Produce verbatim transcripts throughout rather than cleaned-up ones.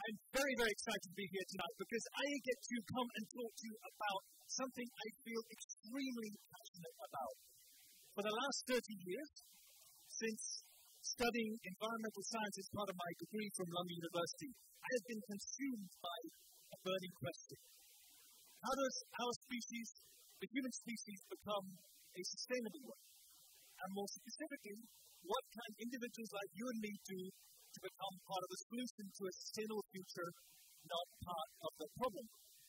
I'm very, very excited to be here tonight because I get to come and talk to you about something I feel extremely passionate about. For the last thirty years, since studying environmental science as part of my degree from London University, I have been consumed by a burning question. How does our species, the human species, become a sustainable one? And more specifically, what can individuals like you and me do to become part of the solution to a sustainable future, not part of the problem?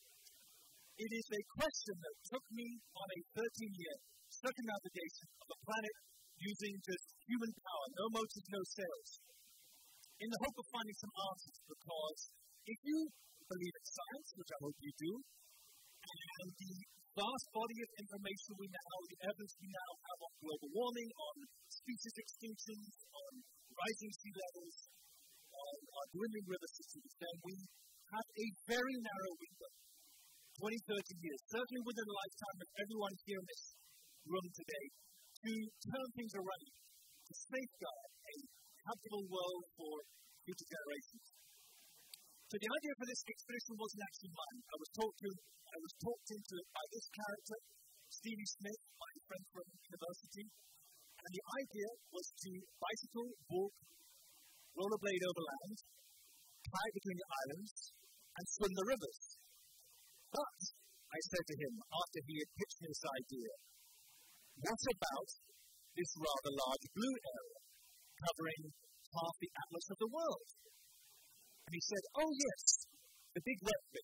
It is a question that took me on a thirteen-year circumnavigation of the planet using just human power, no motors, no sails, in the hope of finding some answers, because if you believe in science, which I hope you do, and the vast body of information we now, the evidence we now have on global warming, on species extinctions, on rising sea levels, on our dwindling river systems, then we have a very narrow window, twenty, thirty years, certainly within the lifetime of everyone here in this room today, to turn things around, to safeguard a habitable world for future generations. So the idea for this expedition wasn't actually mine. I was talked to, I was talked into it by this character, Stevie Smith, my friend from university, and the idea was to bicycle, walk, rollerblade over land, kayak between the islands, and swim the rivers. But, I said to him, after he had pitched me this idea, what about this rather large blue area, covering half the atlas of the world? And he said, oh yes, the big wet bit.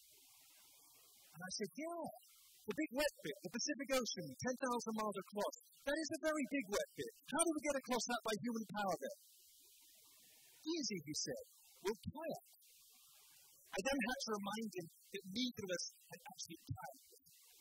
And I said, yeah, the big wet bit, the Pacific Ocean, ten thousand miles across. That is a very big wet bit. How do we get across that by human power then? Easy, he said. We'll kayak. I then had to remind him that neither of us had actually kayaked.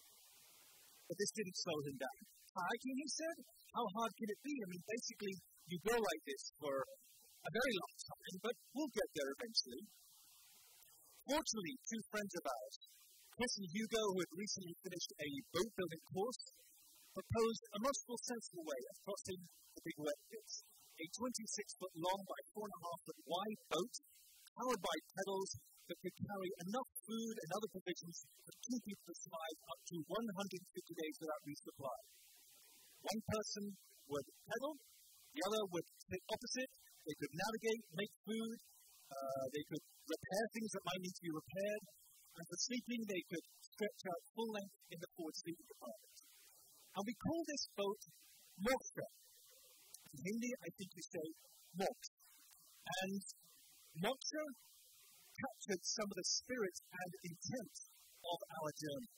But this didn't slow him down. Kayaking, he said? How hard can it be? I mean, basically, you go like this for a very long time, but we'll get there eventually. Fortunately, two friends of ours, Chris and Hugo, who had recently finished a boat-building course, proposed a much more sensible way of crossing the big wet bits. A twenty-six foot long by four and a half foot wide boat, powered by pedals that could carry enough food and other provisions for two people to survive up to one hundred fifty days without resupply. One person would pedal, the other would sit opposite. They could navigate, make food, uh, they could repair things that might need to be repaired, and for sleeping they could stretch out full length in the forward sleeping compartment. And we call this boat Moksha. In Hindi, I think you say Moksha. And Moksha captured some of the spirit and intent of our journey.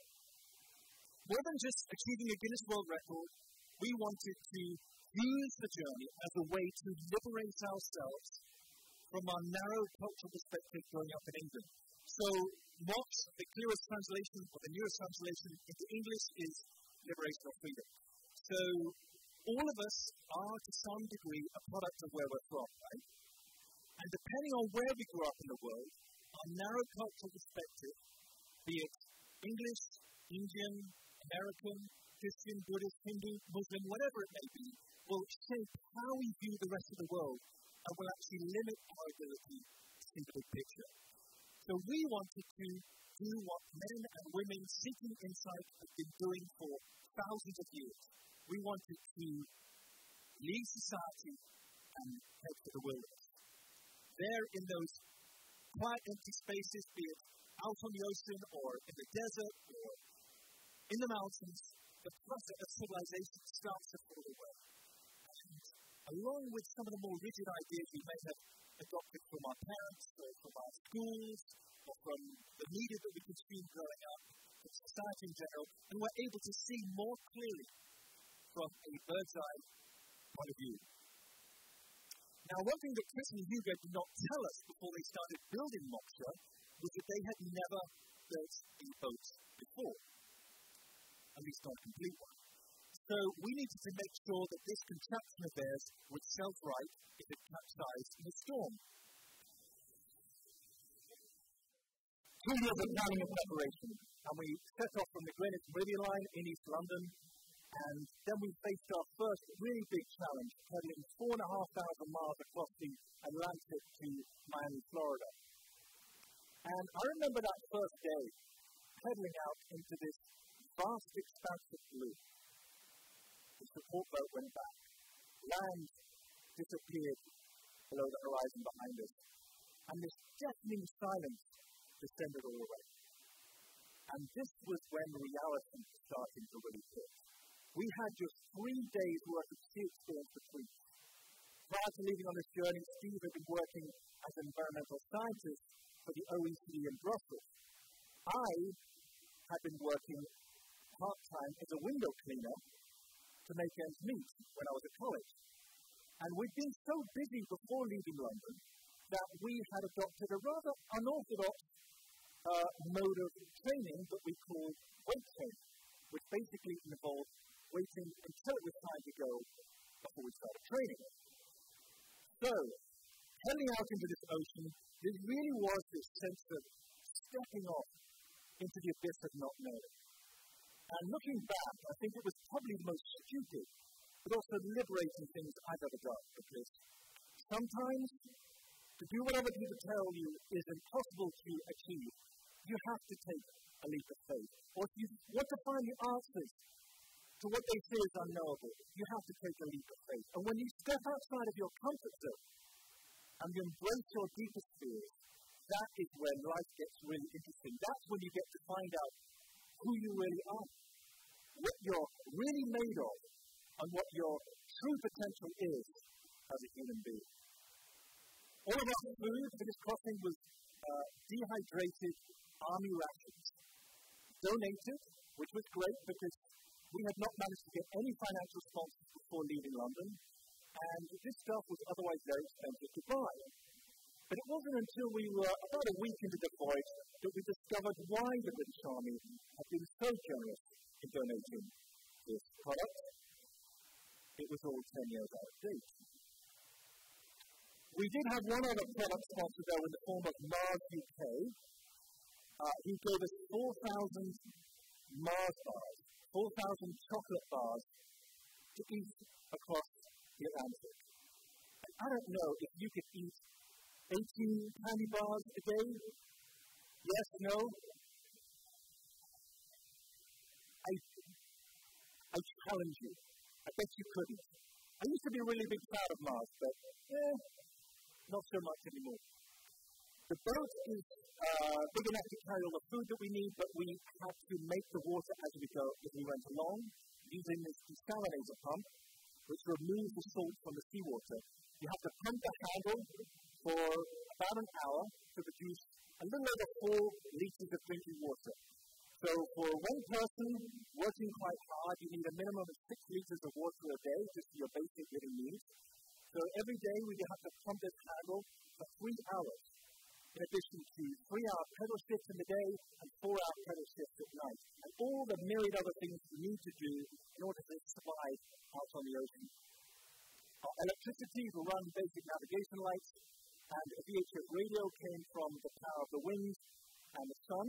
More than just achieving a Guinness World Record, we wanted to use the journey as a way to liberate ourselves from our narrow cultural perspective growing up in England. So, Moksha, the clearest translation, or the nearest translation into English, is liberation or freedom. So, all of us are, to some degree, a product of where we're from, right? And depending on where we grew up in the world, our narrow cultural perspective, be it English, Indian, American, Christian, Buddhist, Hindu, Muslim, whatever it may be, will shape how we view the rest of the world and will actually limit our ability to see the big picture. So we wanted to do what men and women seeking insight have been doing for thousands of years. We wanted to leave society and head to the wilderness. There in those quiet, empty spaces, be it out on the ocean or in the desert or in the mountains, the process of civilization starts to fall away. And along with some of the more rigid ideas we may have adopted from our parents or from our schools or from the media that we consume growing up, from society in general, and we're able to see more clearly from a bird's eye point of view. Now, one thing that Chris and Hugo did not tell us before they started building Moksha was that they had never built a boat before, at least not a complete one. So we needed to make sure that this contraption of theirs would self-right if it capsized in a storm. Two years of planning and preparation, and we set off from the Greenwich Meridian line in East London, and then we faced our first really big challenge, traveling four and a half thousand miles across the Atlantic to Miami, Florida. And I remember that first day, pedaling out into this vast expanse of blue. The support boat went back. Land disappeared below the horizon behind us. And this deafening silence descended all around. And this was when reality was starting to really hit. We had just three days' worth of sea experience between us. Prior to leaving on this journey, Steve had been working as an environmental scientist for the O E C D in Brussels. I had been working part-time as a window cleaner to make ends meet when I was at college. And we'd been so busy before leaving London that we had adopted a rather unorthodox uh, mode of training that we call weight training, which basically involved waiting until it was time to go before we started training. So, heading out into this ocean, there really was this sense of stepping off into the abyss of not knowing. And looking back, I think it was probably the most stupid, but also liberating things I've ever done, because sometimes to do what other people tell you is impossible to achieve, you have to take a leap of faith. Or if you want to find the answers to what they say is unknowable, you have to take a leap of faith. And when you step outside of your comfort zone and you embrace your deepest fears, that is when life gets really interesting. That's when you get to find out who you really are, what you're really made of, and what your true potential is as a human being. All of our food for this crossing was uh, dehydrated army rations, donated, which was great because we had not managed to get any financial sponsors before leaving London, and this stuff was otherwise very expensive to buy. But it wasn't until we were about a week into the voyage that we discovered why the British Army had been so generous in donating this product. It was all ten years out of date. We did have one other product sponsor, though, in the form of Mars U K. Uh, he gave us four thousand Mars bars, four thousand chocolate bars to eat across the Atlantic. And I don't know if you could eat eighteen candy bars a day. Yes, no? I, I challenge you. I bet you couldn't. I used to be a really big fan of Mars, but eh, not so much anymore. The boat is uh, big enough to carry all the food that we need, but we had to make the water as we go as we went along, using this desalinator pump, which removes the salt from the seawater. You have to pump the handle for about an hour to produce a little over four litres of drinking water. So for one person working quite hard, you need a minimum of six litres of water a day, just for your basic living needs. So every day we have to pump this handle for three hours, in addition to three-hour pedal shifts in the day and four-hour pedal shifts at night, and all the myriad other things you need to do in order to survive out on the ocean. Our electricity will run basic navigation lights, and a V H F radio came from the power of the wind and the sun.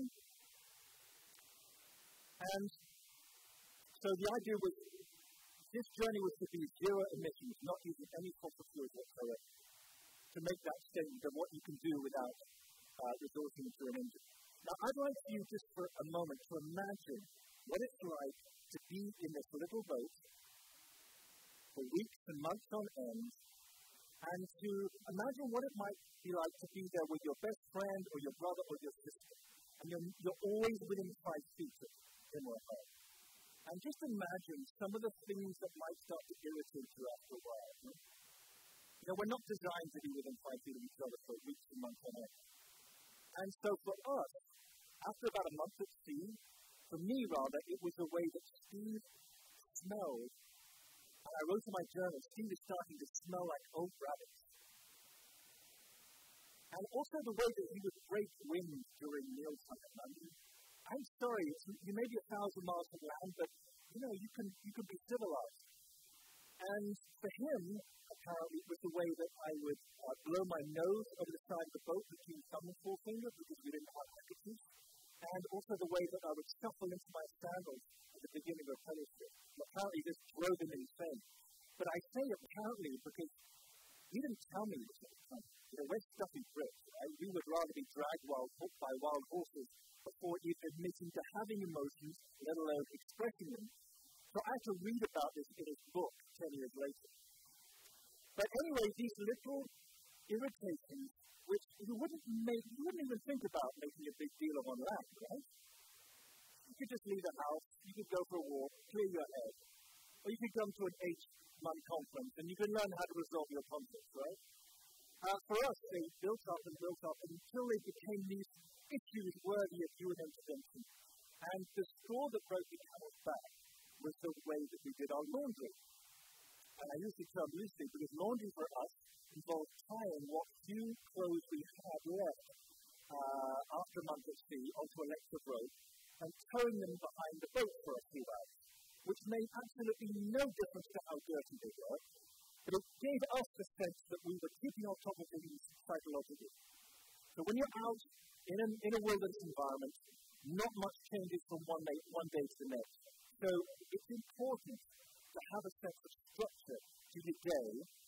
And so the idea was, this journey was to be zero emissions, not using any fossil fuels whatsoever, to make that statement of what you can do without uh, resorting to an engine. Now, I'd like you just for a moment to imagine what it's like to be in this little boat for weeks and months on end, and to imagine what it might be like to be there with your best friend or your brother or your sister, and you're, you're always within five feet of him or her. And just imagine some of the things that might start to irritate you after a while. You know, we're not designed to be within five feet of each other for weeks and months on end. And so for us, after about a month at sea, for me rather, it was the way that Steve smelled. And I wrote in my journal, Steve is starting to smell like old rabbits. And also the way that he would break wind during mealtime. I mean, I'm sorry, it's, you may be a thousand miles from land, but you know, you can you can be civilized. And for him, apparently, it was the way that I would uh, blow my nose over the side of the boat between thumb and forefinger because we didn't have handkerchiefs, and also the way that I would shuffle into my sandals at the beginning of a pedal shift. Apparently, this drove him insane. But I say apparently because He didn't tell me this at the time. You know, we're stuffy Brits, right? We would rather be dragged wild by wild horses before even admitting to having emotions, let alone expressing them. So I had to read about this in his book ten years later. But anyway, these little irritations, which you wouldn't make, you wouldn't even think about making a big deal of on land, right? You could just leave the house, you could go for a walk, clear your head, or you could come to an H M U N conference and you could learn how to resolve your conflicts, right? Uh, for us, they built up and built up until they became these issues worthy of human intervention. And the straw that broke the camel's back was the way that we did our laundry. And I use the term loosely because laundry for us involved tying what few clothes we had left uh, after a month at sea onto a length of rope and towing them behind the boat for a few hours, which made absolutely no difference to how dirty they were, but it gave us the sense that we were keeping on top of things psychologically. So when you're out in a, in a wilderness environment, not much changes from one day, one day to the next. So it's important to have a sense of structure to your day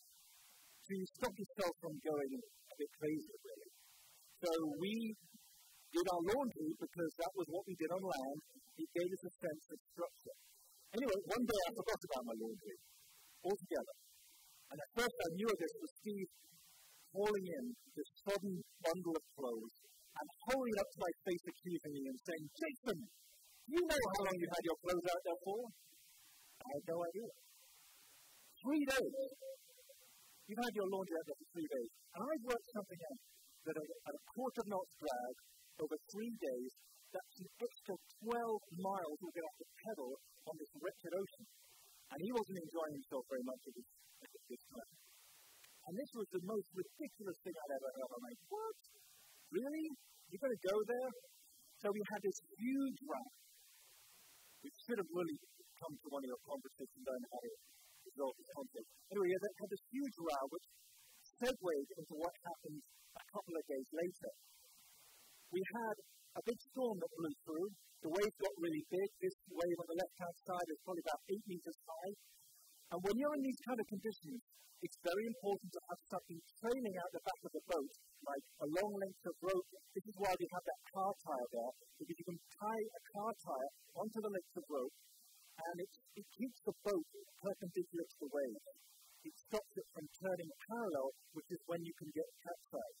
to stop yourself from going a bit crazy, really. So we did our laundry because that was what we did on land. It gave us a sense of structure. Anyway, one day I forgot about my laundry altogether. And at first I knew of this was Steve hauling in this sodden bundle of clothes and holding it up to my face accusing me and saying, "Jason, you know how long you've had your clothes out there for?" I had no idea. Three days. You've had your laundry out there for three days. And I've worked something out that at a quarter knot's drag over three days, that's an extra twelve miles we're going to have to pedal on this wretched ocean. And he wasn't enjoying himself very much at this, at this time. And this was the most ridiculous thing I'd ever heard. I'm like, what? Really? You're going to go there? So we had this huge raft. We should have really come to one of your conferences and learned how to resolve this conflict. Anyway, we had this huge row which segued into what happened a couple of days later. We had a big storm that blew through. The waves got really big. This wave on the left-hand side is probably about eight meters high. And when you're in these kind of conditions, it's very important to have something trailing out the back of the boat, like a long length of rope. This is why we have that car tire there, because you can tie a car tire onto the length of rope, and it, it keeps the boat perpendicular to the waves. It stops it from turning parallel, which is when you can get capsized.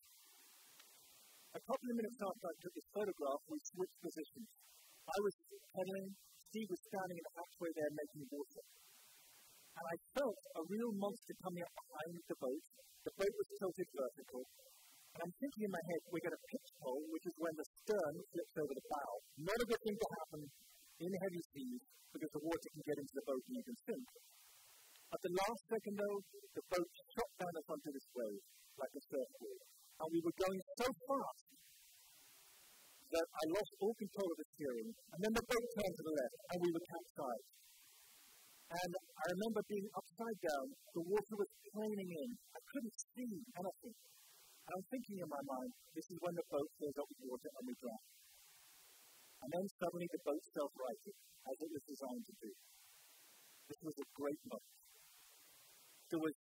A couple of minutes after I took this photograph, we switched positions. I was pedaling, Steve was standing in the hatchway there making water. And I felt a real monster coming up behind the boat. The boat was tilted vertical. And I'm thinking in my head, we're going to pitch pole, which is when the stern flips over the bow. Not a good thing to happen in heavy seas, because the water can get into the boat and you can sink. At the last second, though, the boat shot down us onto this wave, like a surfboard. And we were going so fast that I lost all control of the steering. And then the boat turned to the left, and we were capsized. And I remember being upside down, the water was planing in. I couldn't see anything. And I'm thinking in my mind, this is when the boat fills up with water and we drown. And then suddenly the boat self-righted, as it was designed to do. This was a great moment. There was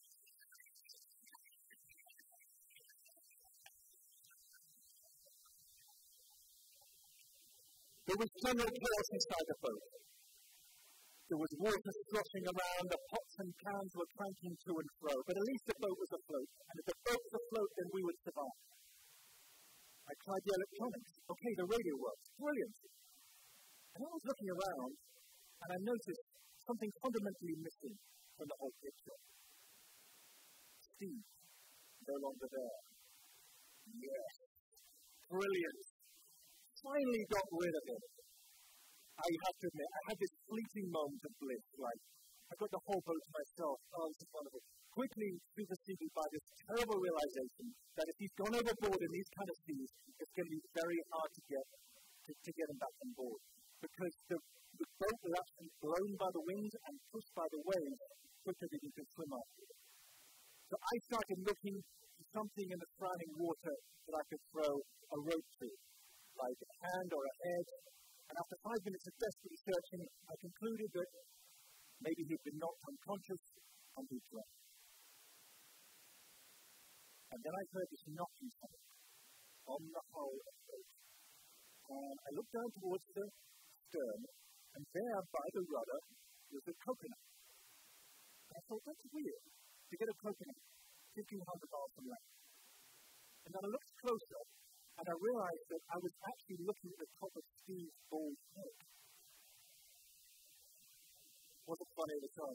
There was general chaos inside the boat. There was water sloshing around, the pots and pans were cranking to and fro, but at least the boat was afloat, and if the boat was afloat, then we would survive. I tried the electronics. Okay, the radio works. Brilliant. And I was looking around, and I noticed something fundamentally missing from the whole picture. Steve, no longer there. Yes. Brilliant. Finally got rid of it. I have to admit, I had this fleeting moment of bliss, like, I got the whole boat to myself. Oh, this is wonderful. Quickly superseded by this terrible realization that if he's gone overboard in these kind of seas, it's going to be very hard to get to, to get him back on board. Because the, the boat will actually be blown by the wind and pushed by the waves quicker than you can swim after it. So I started looking for something in the surrounding water that I could throw a rope to, like a hand or a head. And after five minutes of desperately searching, I concluded that maybe he'd been knocked unconscious and he'd drowned. And then I heard this knocking sound on the hull of the boat. And I looked down towards the stern, and there by the rudder was a coconut. And I thought, that's weird, to get a coconut fifteen hundred miles from land. And then I looked closer, and I realized that I was actually looking at the top of Steve's bald head. Wasn't funny at the time.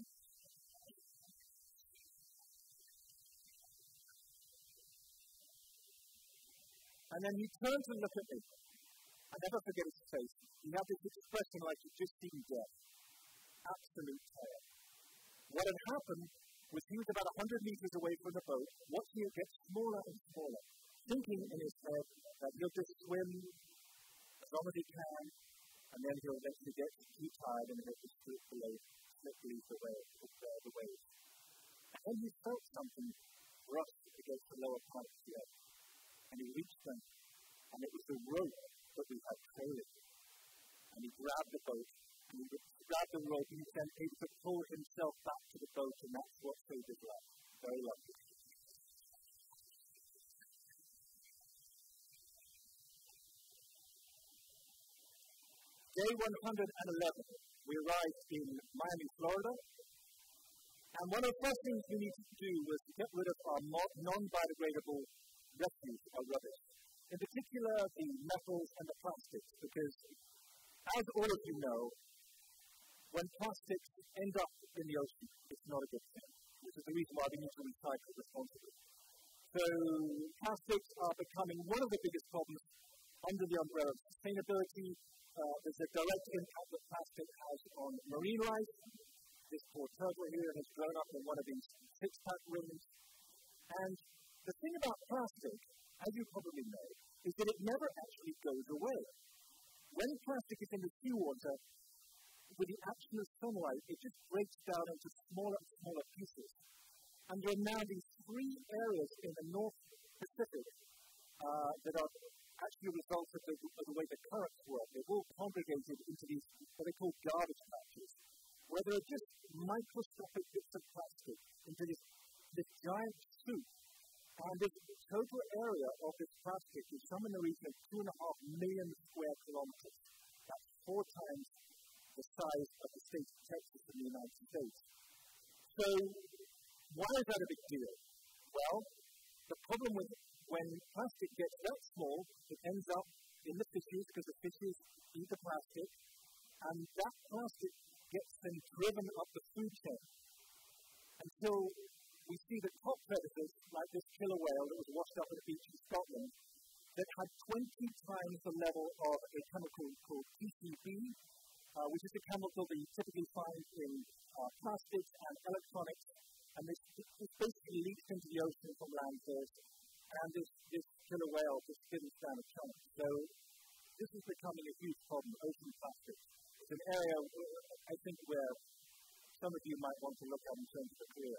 And then he turned to look at me. I never forget his face. He had this expression like he'd just seen death. Absolute terror. What had happened was he was about one hundred meters away from the boat, watching it get smaller and smaller, thinking in his head that he'll just swim as long as he can, and then he'll eventually get too tired and he'll just slip below, slip beneath the waves. The waves. And then he felt something brush against the lower part of the earth. And he reached them, and it was the rope that we had trailing. And he grabbed the boat, and he grabbed the rope, and he was then able to pull himself back to the boat, and that's what saved his life. Very lucky. Day one hundred eleven, we arrived in Miami, Florida, and one of the first things we needed to do was to get rid of our non-biodegradable refuse, our rubbish. In particular, the metals and the plastics, because, as all of you know, when plastics end up in the ocean, it's not a good thing, which is the reason why we need to recycle responsibly. So, plastics are becoming one of the biggest problems under the umbrella of sustainability. Uh, there's a direct impact that plastic has on marine life. This poor turtle here has grown up in one of these six-pack rings. And the thing about plastic, as you probably know, is that it never actually goes away. When plastic is in the seawater, with the action of sunlight, it just breaks down into smaller and smaller pieces. And there are now these three areas in the North Pacific uh, that are actually a result of the, of the way the currents work. They've all congregated into these, what they call garbage patches, where there are just microscopic bits of plastic into this, this giant soup. And the total area of this plastic is somewhere in the region of two and a half million square kilometers. That's four times the size of the state of Texas in the United States. So, why is that a big deal? Well, the problem with when plastic gets that small, it ends up in the fishes because the fishes eat the plastic, and that plastic gets then driven up the food chain until we see the top predators, like this killer whale that was washed up at the beach in Scotland, that had twenty times the level of a chemical called P C B, uh, which is a chemical that you typically find in uh, plastics and electronics, and this, this basically leaks into the ocean from land first, and this, this killer whale just didn't stand a chance. So this is becoming a huge problem, ocean plastics. It's an area, I think, where some of you might want to look at in terms of a career.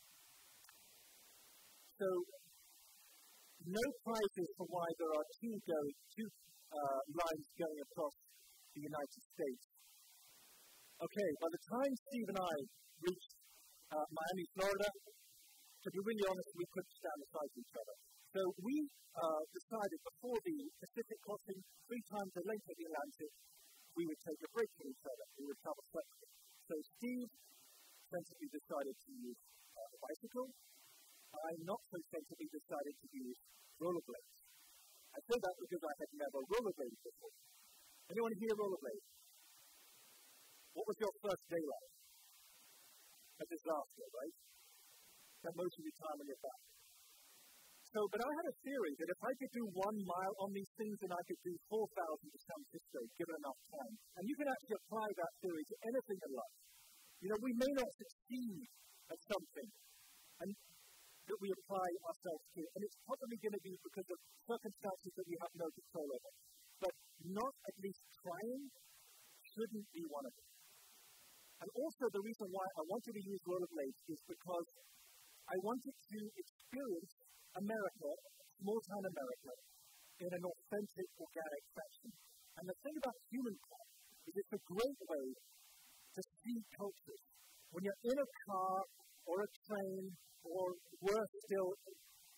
So, no prizes for why there are two, go, two uh, lines going across the United States. Okay, by the time Steve and I reached uh, Miami, Florida, to be really honest, we couldn't stand beside each other. So we uh, decided before the Pacific crossing, three times the length of the Atlantic, we would take a break from each other. We would travel separately. So Steve sensibly decided to use uh, a bicycle. I not so sensibly decided to use rollerblades. I say that because I had never rollerbladed before. Anyone here rollerblade? What was your first day like? A disaster, right? Spent most of your time on your back. So, but I had a theory that if I could do one mile on these things, then I could do four thousand to San Francisco, given enough time. And you can actually apply that theory to anything in life. You know, we may not succeed at something, and that we apply ourselves to, and it's probably going to be because of circumstances that we have no control over. But not at least trying shouldn't be one of them. And also the reason why I wanted to use rollerblades is because I wanted to experience America, small-town America, in an authentic, organic fashion. And the thing about humankind is it's a great way to see cultures. When you're in a car or a train, or worse still,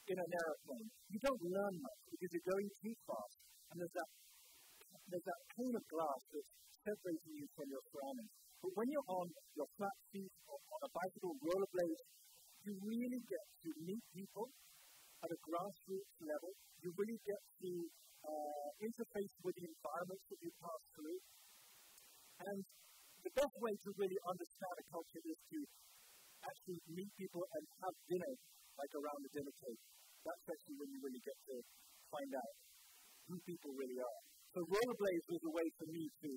in an aeroplane, you don't learn much because you're going too fast, and there's that there's that pane of glass that's separating you from your surroundings. But when you're on your flat feet or on a bicycle, rollerblades, you really get to meet people at a grassroots level. You really get to uh, interface with the environments that you pass through. And the best way to really understand a culture is to actually meet people and have dinner, like around the dinner table. That's actually when you really get to find out who people really are. So rollerblades was a way for me to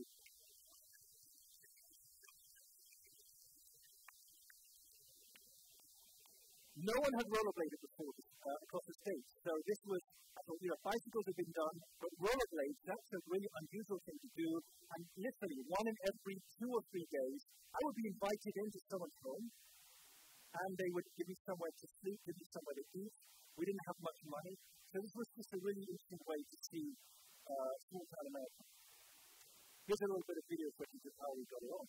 No one had rollerbladed before uh, across the States. So this was, I thought, you know, bicycles have been done, but rollerblades, that's a really unusual thing to do. And literally, one in every two or three days, I would be invited into someone's home, and they would give me somewhere to sleep, give me somewhere to eat. We didn't have much money. So this was just a really interesting way to see uh, small-town America. Here's a little bit of video footage of how we got it on.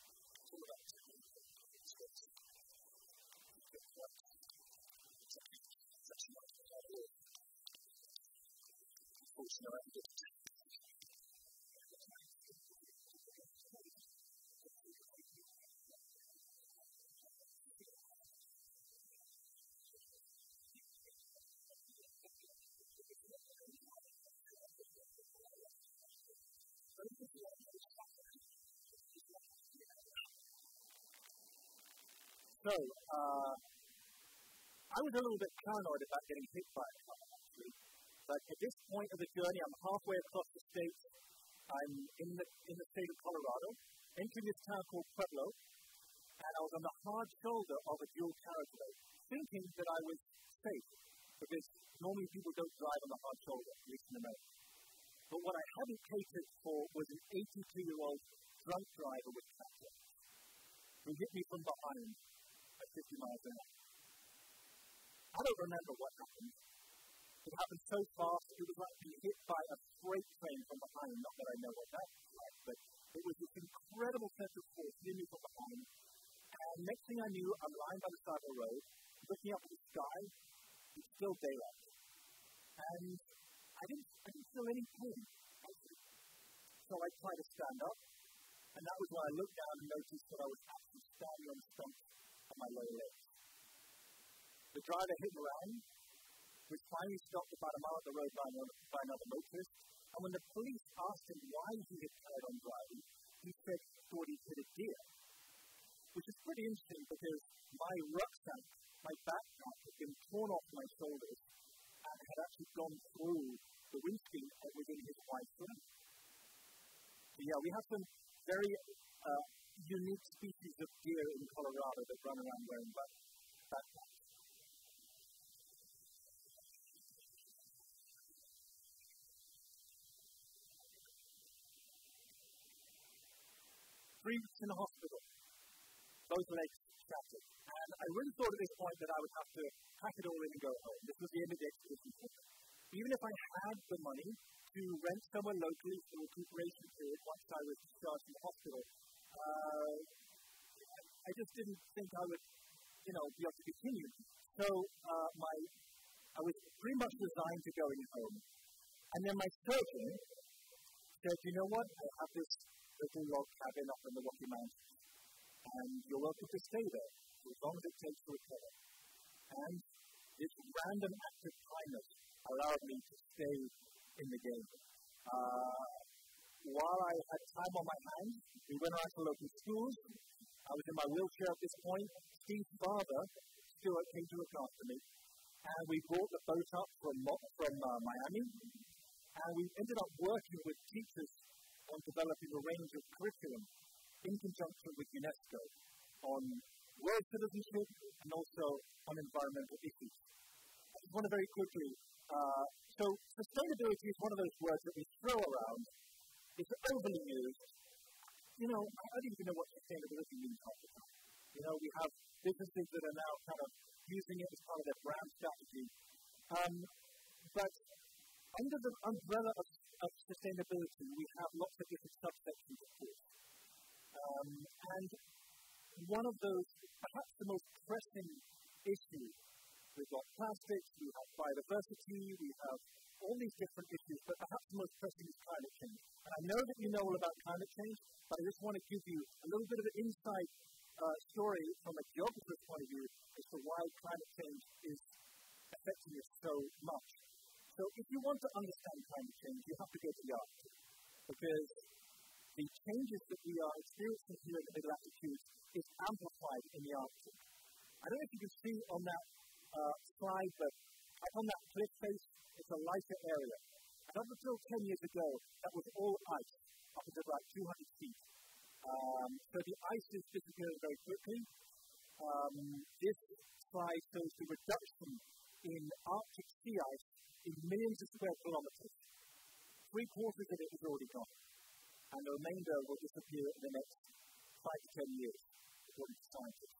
So, uh, I was a little bit paranoid about getting hit by a car, actually. But at this point of the journey, I'm halfway across the state. I'm in the in the state of Colorado, entering this town called Pueblo, and I was on the hard shoulder of a dual carriageway, thinking that I was safe, because normally people don't drive on the hard shoulder, at least in America. But what I hadn't catered for was an eighty-two-year-old drunk driver with cancer, who hit me from behind at fifty miles an hour. I don't remember what happened. It happened so fast, it was like being hit by a freight train from behind. Not that I know what that was like, but it was this incredible sense of force hitting me from behind. And next thing I knew, I'm lying by the side of the road, looking up at the sky. It's still daylight. And I didn't, I didn't feel any pain, actually. So I tried to stand up, and that was when I looked down and noticed that I was actually standing on the stumps of my lower legs. The driver hit me around, was finally stopped about a mile up the road by another, by another motorist, and when the police asked him why he had carried on driving, he said he thought he'd hit a deer, which is pretty interesting because my rucksack, my backpack, had been torn off my shoulders and had actually gone through the windscreen within his wife's room. So yeah, we have some very uh, unique species of deer in Colorado that run around wearing backpacks. Three weeks in the hospital, both legs shattered. And I really thought at this point that I would have to pack it all in and go home. This was the end of the expedition. Even if I had the money to rent somewhere locally for the recuperation period once I was discharged from the hospital, uh, I just didn't think I would, you know, be able to continue. So uh, my, I was pretty much resigned to going home. And then my surgeon said, you know what, I have this little log cabin up in the Rocky Mountains, and you're welcome to stay there for as long as it takes to recover. And this random act of kindness allowed me to stay in the game. Uh, while I had time on my hands, we went around to local schools. I was in my wheelchair at this point. Steve's father, Stuart, came to look after me, and we brought the boat up from, from uh, Miami, and we ended up working with teachers on developing a range of curriculum in conjunction with UNESCO on world citizenship and also on environmental issues. I just want to very quickly, uh, so sustainability is one of those words that we throw around. It's overly used. You know, I don't even know what sustainability means half the time. You know, we have businesses that are now kind of using it as part of their brand strategy. Um, but under the umbrella of, of sustainability, we have lots of different subsections, of course. Um, and one of those, perhaps the most pressing issue we've got plastics, we have biodiversity, we have all these different issues, but perhaps the most pressing is climate change. And I know that you know all about climate change, but I just want to give you a little bit of an insight uh, story from a geographer's point of view as to why climate change is affecting us so much. So if you want to understand climate change, you have to go to the Arctic, because the changes that we are experiencing here in the middle latitudes is amplified in the Arctic. I don't know if you can see on that uh, slide, but up on that cliff face, it's a lighter area. And up until ten years ago, that was all ice, up to about two hundred feet. Um, so the ice is disappearing very quickly. Um, this slide shows the reduction in Arctic sea ice in millions of square kilometers. Three quarters of it is already gone. And the remainder will disappear in the next five to ten years, according to scientists.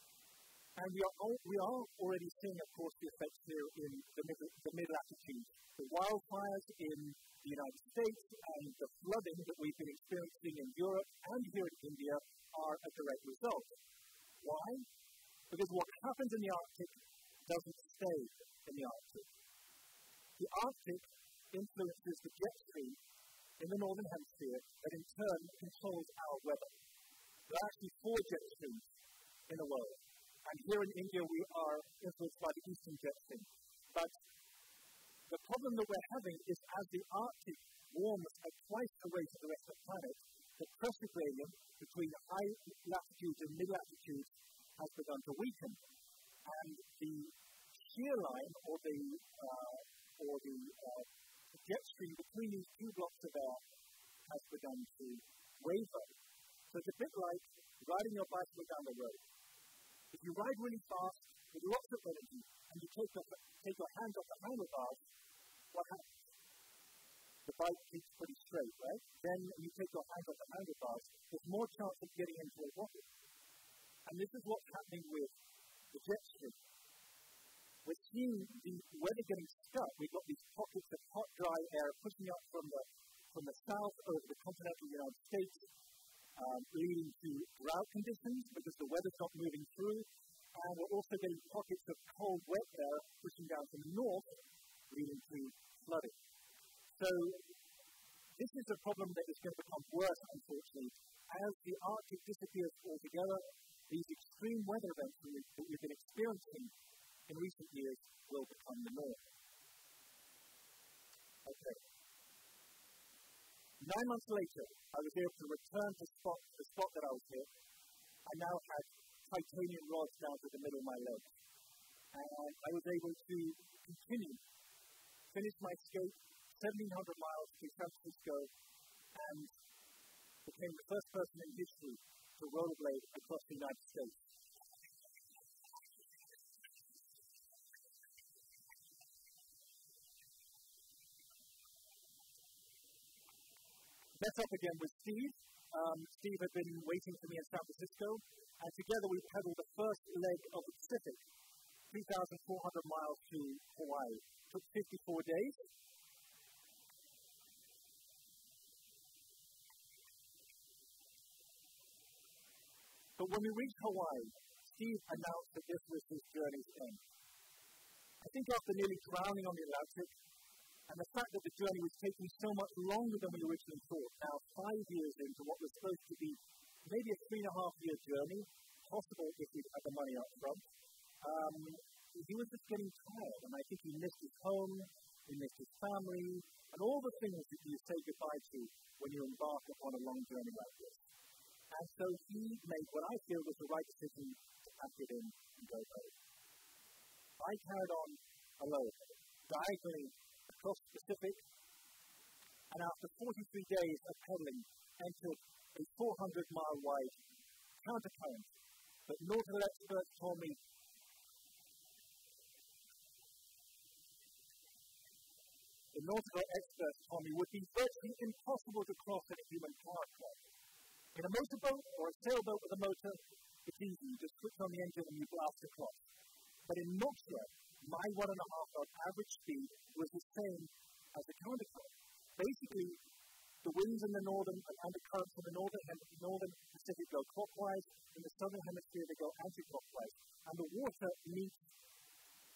And we are, all, we are already seeing, of course, the effects here in the mid, the mid-latitudes. The wildfires in the United States and the flooding that we've been experiencing in Europe and here in India are a direct result. Why? Because what happens in the Arctic doesn't stay in the Arctic. The Arctic influences the jet stream in the northern hemisphere that in turn controls our weather. There are actually four jet streams in the world. And here in India we are influenced by the eastern jet stream. But the problem that we're having is as the Arctic warms at twice the rate of the rest of the planet, the pressure gradient between high latitudes and mid latitudes has begun to weaken. And the shear line or the uh, or the uh, The jet stream between these two blocks of air has begun to waver. So it's a bit like riding your bicycle down the road. If you ride really fast with lots of energy and you take, off, take your hands off the handlebars, what happens? The bike keeps pretty straight, right? Then when you take your hands off the handlebars, there's more chance of getting into a rocket. And this is what's happening with the jet stream. We're seeing the weather getting stuck. We've got these pockets of hot, dry air pushing up from the from the south over the continental United States, um, leading to drought conditions because the weather's not moving through. And we're also getting pockets of cold, wet air pushing down from the north, leading to flooding. So this is a problem that is going to become worse, unfortunately. As the Arctic disappears altogether, these extreme weather events that we've been experiencing in recent years will become the norm. Okay. Nine months later, I was able to return to spot, the spot that I was hit. I now had titanium rods down to the middle of my legs. And I was able to continue, finish my escape, seventeen hundred miles to San Francisco, and became the first person in history to rollerblade across the United States. Met up again with Steve. Um, Steve had been waiting for me in San Francisco, and together we pedaled the first leg of the Pacific, three thousand four hundred miles to Hawaii. It took fifty-four days. But when we reached Hawaii, Steve announced that this was his journey's end. I think after nearly drowning on the Atlantic, and the fact that the journey was taking so much longer than we originally thought, now five years into what was supposed to be maybe a three and a half year journey, possible if we'd had the money up front, um, he was just getting tired, and I think he missed his home, he missed his family, and all the things that you say goodbye to when you embark upon a long journey like this. And so he made what I feel was the right decision to pack it in and go home. I carried on alone, diagonally across the Pacific, and after forty-three days of pedaling, entered a four hundred mile wide countercurrent that nautical experts told me the nautical experts told me would be virtually impossible to cross in a human powercraft. In a motorboat or a sailboat with a motor, it's easy. You just switch on the engine and you blast across. But in Moksha, my one and a half knot average speed was the same as the countercurrent. Basically, the winds in the northern and undercurrents in the northern, hem- northern Pacific go clockwise, in the southern hemisphere they go anti-clockwise, and the water meets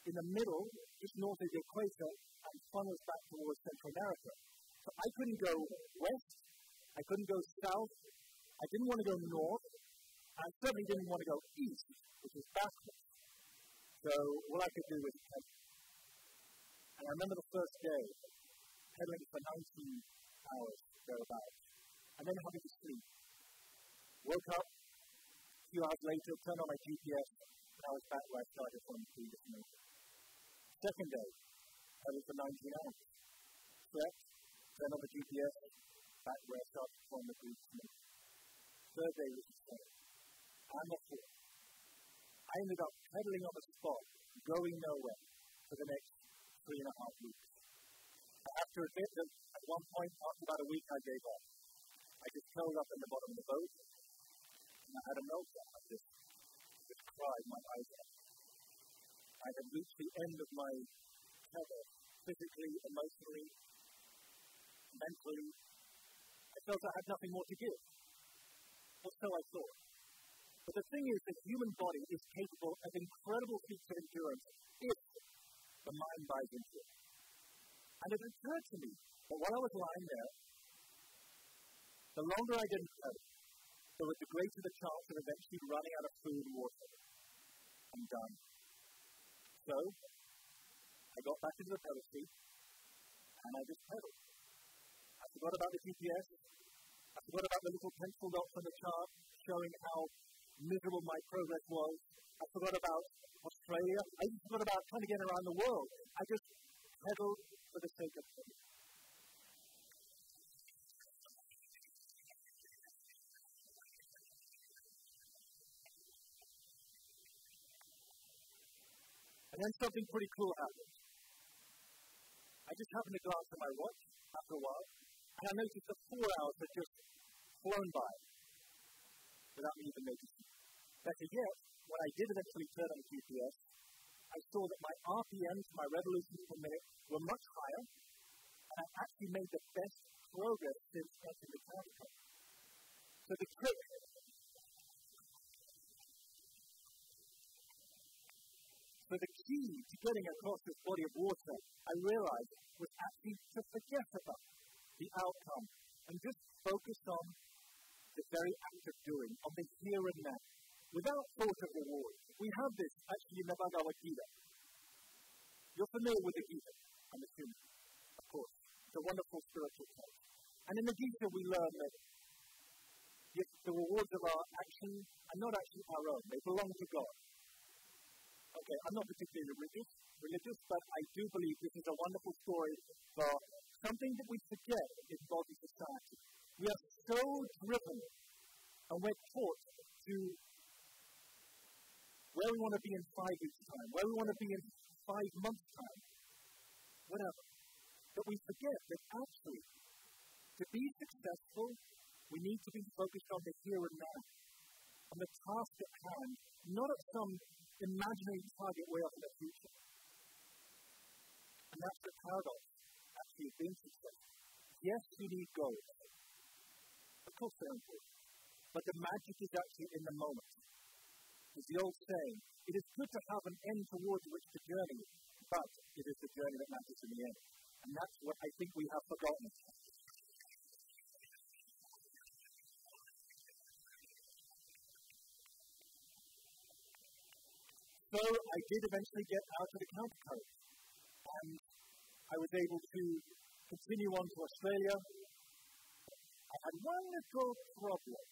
in the middle, just north of the equator, and funnels back towards Central America. So I couldn't go west, I couldn't go south, I didn't want to go north, I certainly didn't want to go east, which is backwards. So all I could do was pedal. And I remember the first day, pedaling for nineteen hours, thereabouts, and then having to sleep. Woke up, a few hours later, turned on my G P S, and I was back where I started from the previous night. Second day, pedaling for nineteen hours. Slept, turned on the G P S, back where I started from the previous night. Third day was the same. And the fourth. I ended up pedaling on the spot, going nowhere, for the next three and a half weeks. I have to admit that at one point, after about a week, I gave up. I just curled up in the bottom of the boat, and I had a meltdown. I just, just cried my eyes out. I had reached the end of my tether, physically, emotionally, mentally. I felt I had nothing more to give. Or so I thought. But the thing is, the human body is capable of incredible feats of endurance if the mind buys into it. And it occurred to me that while I was lying there, the longer I didn't pedal, there was the greater the chance of eventually running out of food and water. I'm done. So, I got back into the pedal seat, and I just pedaled. I forgot about the G P S. I forgot about the little pencil dots on the chart showing how miserable my progress was. I forgot about Australia. I even forgot about trying to get around the world. I just pedaled for the sake of pedaling. And then something pretty cool happened. I just happened to glance at my watch after a while, and I noticed that four hours had just flown by without me even noticing. Better yet, when I did eventually turn on the G P S, I saw that my R P Ms, my revolutions per minute, were much higher, and I actually made the best progress since entering the countercurrent. So the trick So the key to getting across this body of water, I realized, was actually to forget about the outcome and just focus on the very act of doing, on the here and now, without thought of reward. We have this actually in the Bhagavad Gita. You're familiar with the Gita, I'm assuming, of course. It's a wonderful spiritual text. And in the Gita we learn that yes, the rewards of our action are not actually our own. They belong to God. Okay, I'm not particularly religious, religious, but I do believe this is a wonderful story for something that we forget in modern society. We are so driven, and we're taught to where we want to be in five weeks' time, where we want to be in five months' time, whatever. But we forget that actually, to be successful, we need to be focused on the here and now, on the task at hand, not at some imaginary target way off in the future. And that's the paradox, actually, of being successful. Yes, you need goals. Of course they're important. But the magic is actually in the moment. As the old saying, it is good to have an end towards which to journey, but it is the journey that matters in the end. And that's what I think we have forgotten. So I did eventually get out of the countercurrent, and I was able to continue on to Australia. I had one little problem.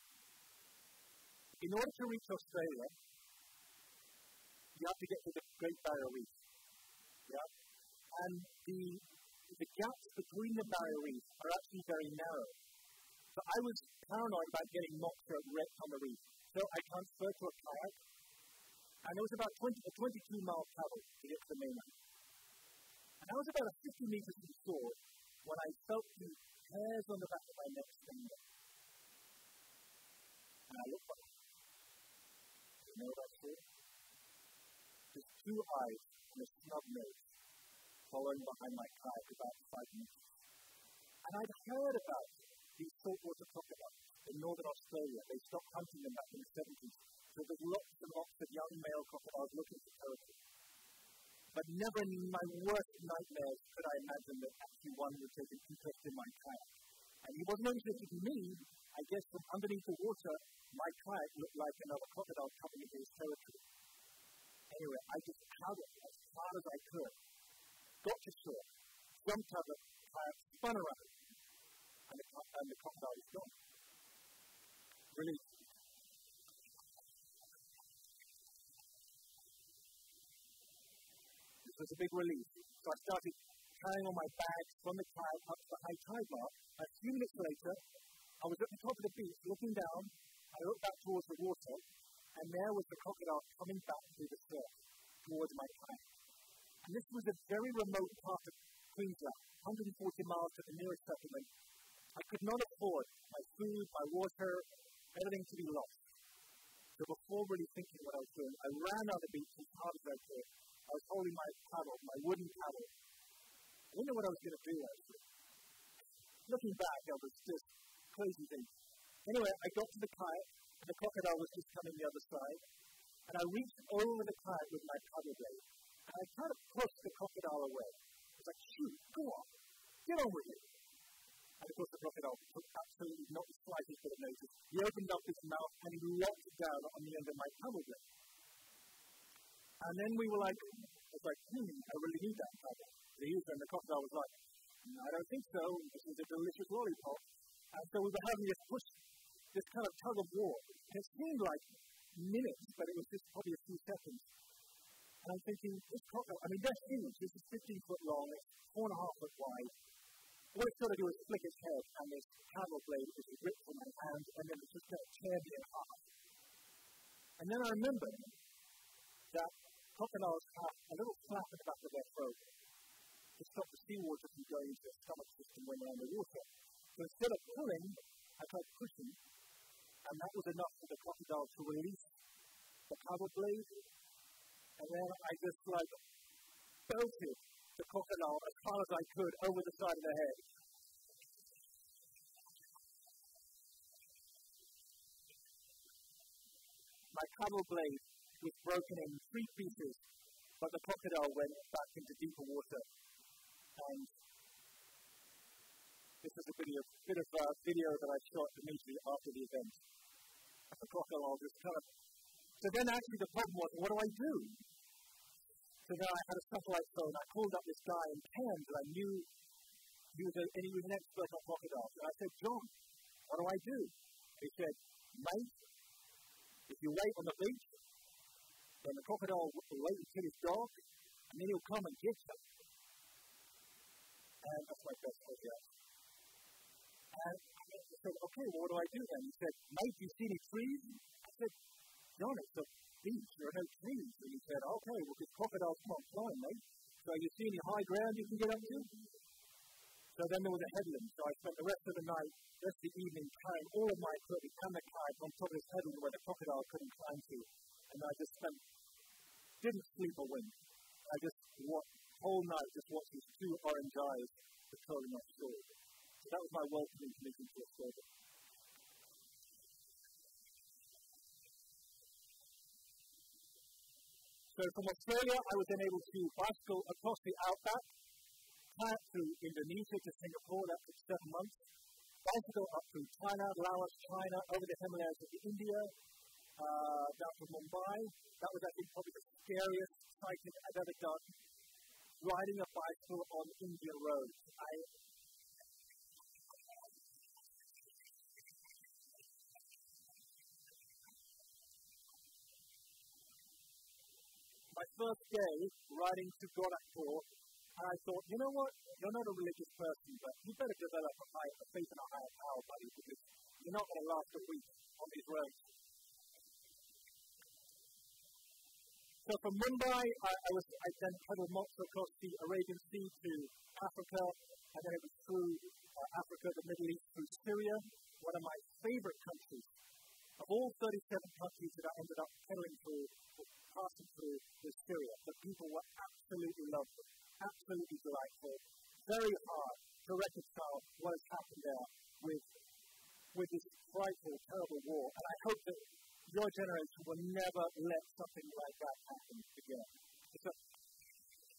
In order to reach Australia, you have to get to the Great Barrier Reef. Yeah? And the, the gaps between the barrier reefs are actually very narrow. So I was paranoid about getting knocked or wrecked on the reef. So I transferred to a kayak. And it was about twenty, a twenty-two mile travel to get to the mainland. And I was about fifty meters from shore when I felt the hairs on the back of my neck stand up. And I looked back. You know what I saw? Just two eyes and a snub nose following behind my kayak about five meters. And I'd heard about these saltwater crocodiles in northern Australia. They stopped hunting them back in the seventies. So there's lots and lots of young male crocodiles looking for territory. But never in my worst nightmares could I imagine that actually one would take an interest in my kayak. And he wasn't interested in me. I guess from underneath the water, my kayak looked like another crocodile coming into his territory. Anyway, I just paddled as hard as I could, got to shore, jumped out of the kayak, spun around, and the, and the crocodile was gone. Relief. This was a big relief. So I started carrying all my bags from the kayak up to the high tide mark. A few minutes later, I was at the top of the beach looking down. I looked back towards the water, and there was the crocodile coming back through the surf towards my kayak. And this was a very remote part of Queensland, one hundred forty miles to the nearest settlement. I could not afford my food, my water, everything to be lost. So before really thinking what I was doing, I ran out of the beach as hard as I could. I was holding my paddle, my wooden paddle. I didn't know what I was going to do, actually. Looking back, I was just crazy things. Anyway, I got to the kayak, and the crocodile was just coming the other side. And I reached over the kayak with my paddle blade, and I kind of pushed the crocodile away. I was like, shoot, go on, get on with it. And of course, the crocodile took absolutely not the slightest bit of notice. He opened up his mouth, and he locked it down on the end of my paddle blade. And then we were like, I was like, hmm, I really need that paddle. The user and the crocodile was like, no, I don't think so. This is a delicious lollipop. And so we were having this push, this kind of tug of war. And it seemed like minutes, but it was just probably a few seconds. And I'm thinking, this crocodile, I mean, they're huge. This is fifteen foot long, it's four and a half foot wide. What it's got to do is flick its head, and this paddle blade is ripped from my hand, and then it's just going to tear me in half. And then I remembered that crocodiles have a little flap at the back of their throat to stop the seawater from going into their stomach system when they're underwater. So instead of pulling, I tried pushing, and that was enough for the crocodile to release the paddle blade. And then I just like belted the crocodile as far as I could over the side of the head. My paddle blade was broken in three pieces, but the crocodile went back into deeper water. And this is a video, bit of uh, video that I shot immediately after the event. And the crocodile just kind of... So then actually the problem was, what do I do? So then I had a satellite phone. I called up this guy in Cairns that I knew he was, a, and he was an expert on crocodiles. And I said, John, what do I do? He said, mate, if you wait on the beach, then the crocodile will wait until it's dark, and then he'll come and get you. And that's my best idea. And I said, okay, well, what do I do then? He said, mate, do you see any trees? I said, John, it's a beach, there are no trees. And he said, okay, well, because crocodiles can't climb, mate. So you see any high ground you can get up to? So then there was a headland. So I spent the rest of the night, the rest of the evening, carrying all of my equipment and the kayak on top of this headland where the crocodile couldn't climb to. And I just spent, didn't sleep or wink. I just watched, whole night, just watched these two orange eyes patrolling offshore. So that was my welcoming commitment to Australia. So from Australia, I was then able to bicycle across the outback, kayak through Indonesia to Singapore, that took seven months, bicycle up through Thailand, Laos, China, over the Himalayas to India, uh, down to Mumbai. That was, I think, probably the scariest cycling I've ever done, riding a bicycle on Indian roads. I My first day riding to Gorakhpur, and I thought, you know what, you're not a religious person, but you better develop a, high, a faith in a higher power, buddy, because you're not going to last a week on these roads. So from Mumbai, I, I was I then pedaled mops across the Arabian Sea to Africa, and then it was through uh, Africa, the Middle East, through Syria, one of my favorite countries. Of all thirty-seven countries that I ended up pedaling through, passing through, was Syria. The people were absolutely lovely, absolutely delightful, very hard to reconcile what has happened there with, with this frightful, terrible war. And I hope that your generation will never let something like that happen again. So,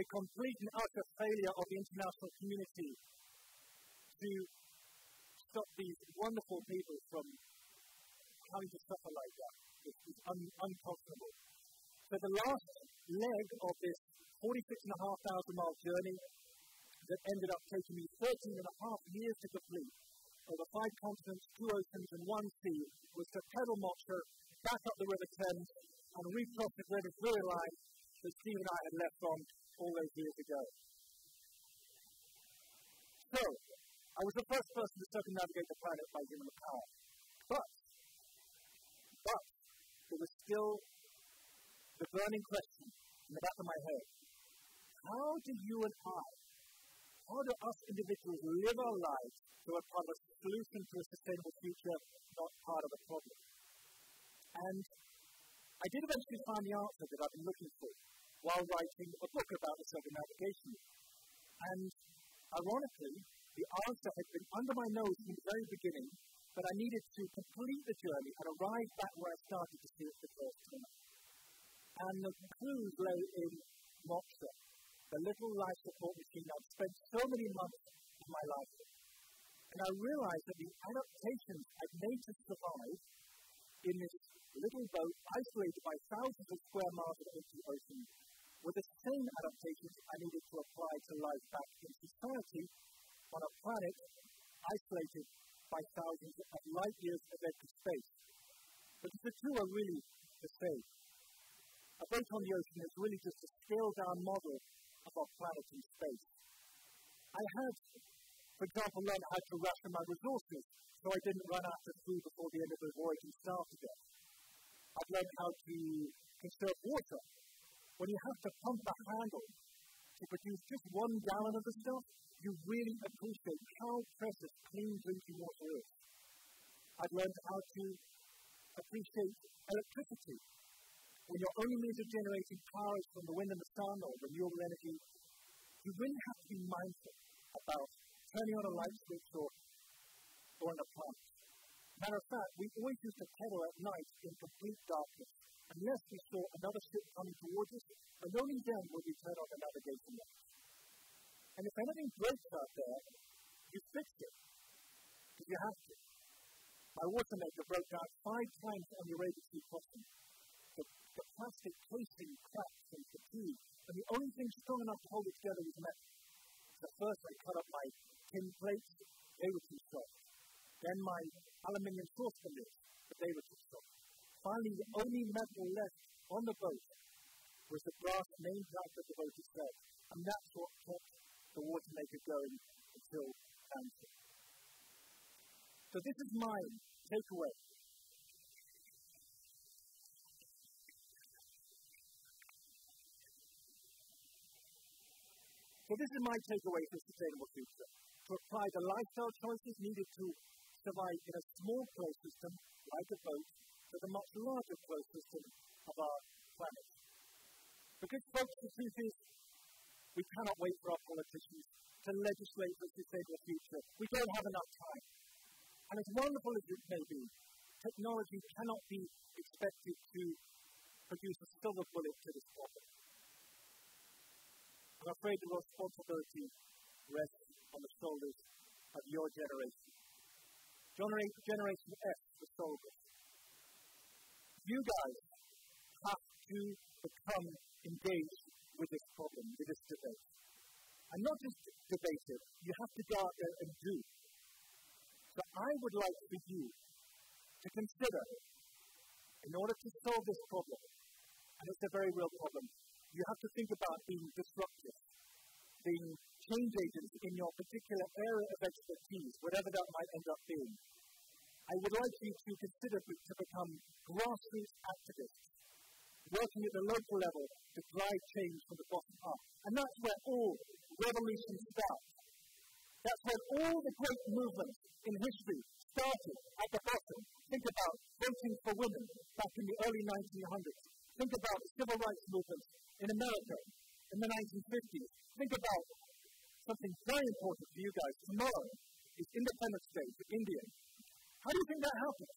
a complete and utter failure of the international community to stop these wonderful people from having to suffer like that. It's, it's un- unconscionable. So the last leg of this forty-six and a half thousand mile journey that ended up taking me thirteen and a half years to complete, over five continents, two oceans, and one sea, was to pedal Moksha back up the River Thames and recross the Greenwich Brewery line that Steve and I had left on all those years ago. So, I was the first person to circumnavigate the planet by human power. But, but, there was still the burning question in the back of my head. How do you and I, how do us individuals live our lives so we're part of a solution to a sustainable future, not part of a problem? And I did eventually find the answer that I've been looking for while writing a book about the circumnavigation. And ironically, the answer had been under my nose from the very beginning, but I needed to complete the journey and arrive back where I started to see it the first time. And the clues lay in Moksha, the little life support machine I've spent so many months of my life in. And I realized that the adaptations I'd made to survive in this little boat, isolated by thousands of square miles of empty ocean, were the same adaptations I needed to apply to life back in society on a planet isolated by thousands of light years of empty space. Because the two are really the same. A boat on the ocean is really just a scaled-down model of our planet in space. I had, for example, learned how to ration my resources so I didn't run out of food before the end of the voyage and starve to death. I've learned how to conserve water. When you have to pump a handle to produce just one gallon of the stuff, you really appreciate how precious clean drinking water is. I've learned how to appreciate electricity. When your only means of generating power is from the wind and the sun or renewable energy, you really have to be mindful about turning on a light switch or, or an appliance. Matter of fact, we always used to pedal at night in complete darkness, unless we saw another ship coming towards us, and only then would we turn on the navigation lights. And if anything breaks out there, you fix it, because you have to. My water maker broke down five times on the Arabian Sea crossing. The, the plastic casing cracked and fatigued, and the only thing strong enough to hold it together was metal. So first I cut up my tin plates, they were too soft. Then my aluminium saucepan lids, but they were too soft. Finally, the only metal left on the boat was the brass main plank of the boat itself, and that's what kept the water maker going until landfall. So this is my takeaway. So this is my takeaway for a sustainable future. To apply the lifestyle choices needed to survive in a small closed system, like a boat, to the much larger closed system of our planet. Because, folks, the truth is, we cannot wait for our politicians to legislate for a sustainable future. We don't have enough time. And as wonderful as it may be, technology cannot be expected to produce a silver bullet to this problem. I'm afraid the responsibility rests on the shoulders of your generation. Generation F, the soldiers. You guys have to become engaged with this problem, with this debate. And not just debate it, you have to go out there and do. So I would like for you to consider, in order to solve this problem, and it's a very real problem, you have to think about being disruptive, being change agents in your particular area of expertise, whatever that might end up being. I would like you to consider to become grassroots activists, working at the local level to drive change from the bottom up. And that's where all revolutions start. That's where all the great movements in history started at the bottom. Think about voting for women back in the early nineteen hundreds. Think about the civil rights movements in America in the nineteen fifties. Think about something very important for you guys. Tomorrow is Independence Day for India. How do you think that happened?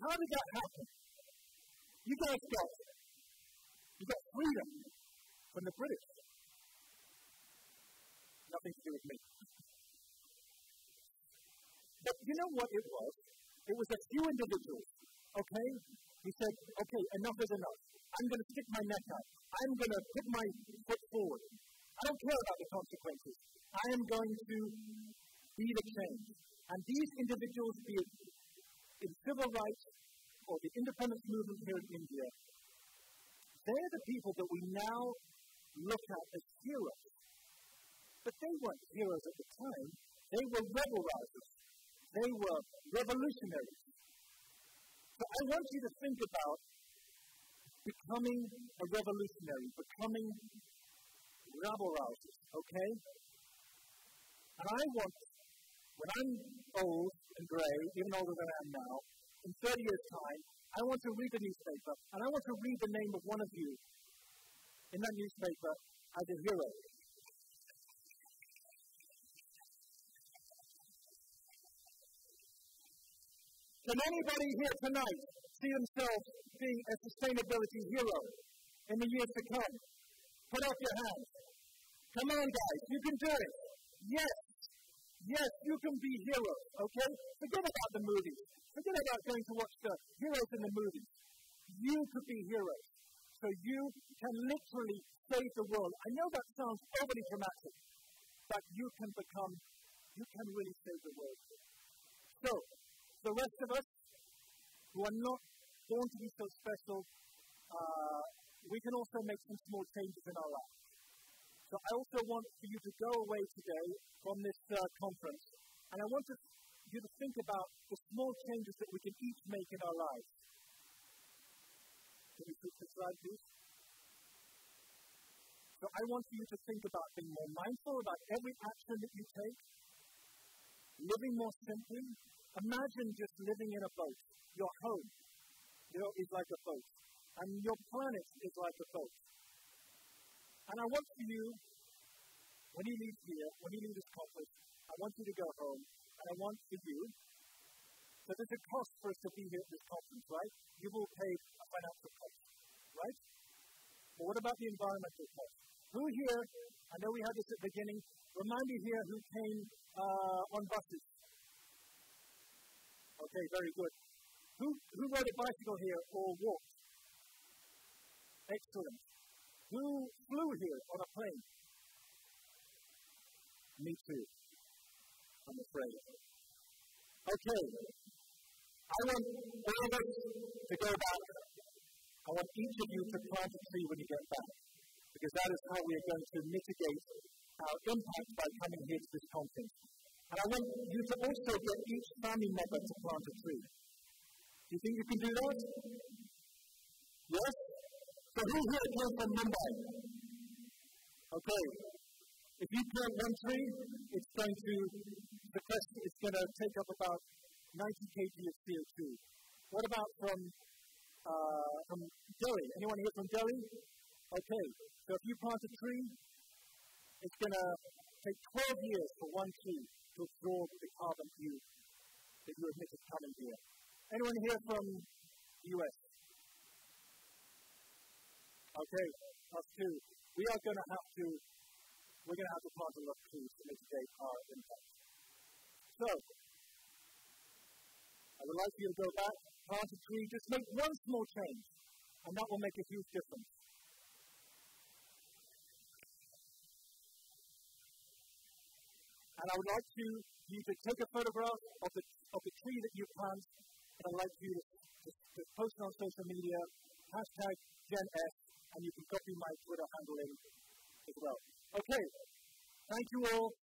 How did that happen? You guys got, you got freedom from the British. Nothing to do with me. But you know what it was? It was a few individuals, okay? Who said, okay, enough is enough. I'm going to stick my neck out. I'm going to put my foot forward. I don't care about the consequences. I am going to be the change. And these individuals, be it in civil rights or the independence movement here in India, they're the people that we now look at as heroes. But they weren't heroes at the time. They were rebel rousers. They were revolutionaries. So I want you to think about becoming a revolutionary, becoming rabble rousers, okay? And I want, when I'm old and grey, even older than I am now, in thirty years' time, I want to read the newspaper, and I want to read the name of one of you in that newspaper as a hero. Can anybody here tonight see themselves being a sustainability hero in the years to come? Put up your hands. Come on, guys, you can do it. Yes, yes, you can be heroes, okay? Forget about the movies. Forget about going to watch the heroes in the movies. You could be heroes. So you can literally save the world. I know that sounds overly dramatic, but you can become, you can really save the world. So, the rest of us who are not born to be so special, uh, we can also make some small changes in our lives. So I also want for you to go away today from this uh, conference, and I want to, you to think about the small changes that we can each make in our lives. Can we switch the slide, please? So I want you to think about being more mindful about every action that you take, living more simply. Imagine just living in a boat. Your home, you know, is like a boat. And your planet is like a boat. And I want for you, when you leave here, when you leave this conference, I want you to go home, and I want for you, so there's a cost for us to be here at this conference, right? You will pay a financial cost, right? But what about the environmental cost? Who here, I know we had this at the beginning, remind me here who came uh, on buses. Okay, very good. Who, who rode a bicycle here or walked? Excellent. Who flew here on a plane? Me too, I'm afraid. Okay, I want all of us to go back. I want each of you to plant a tree when you get back, because that is how we are going to mitigate our impact by coming here to this conference. And I want you to also get each family member to plant a tree. Do you think you can do that? Yes? So who here came from Mumbai? Okay. If you plant one tree, it's going to sequester, it's going to take up about ninety kilograms of C O two. What about from, uh, from Delhi? Anyone here from Delhi? Okay. So if you plant a tree, it's going to take twelve years for one tree to absorb the carbon you, that you emitted coming here. Anyone here from the U S? Okay, us too. We are going to have to, we're going to have to plant a lot of trees to mitigate our impact. So, I would like for you to go back, plant a tree, just make one small change, and that will make a huge difference. And I would like to, you to take a photograph of the, of the tree that you plant, and I'd like you to, to, to post it on social media, hashtag Gen S, and you can copy my Twitter handle in as well. Okay, thank you all.